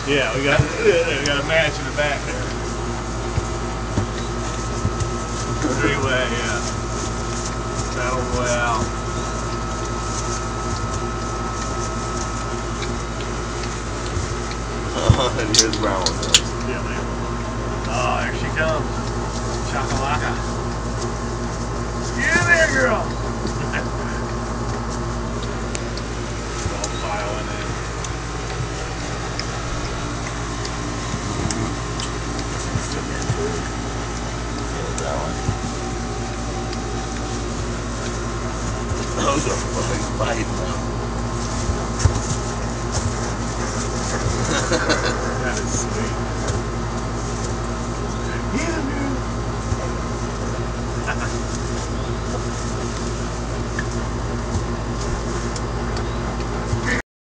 Yeah, we got a match in the back there. Three-way, yeah. Battle Royale. And here's the brown one. Yeah, man. Oh, there she comes. Chakalaka. Get in there, girl. All piling in. That one. Those are fucking biting now. That is sweet. Yeah, man.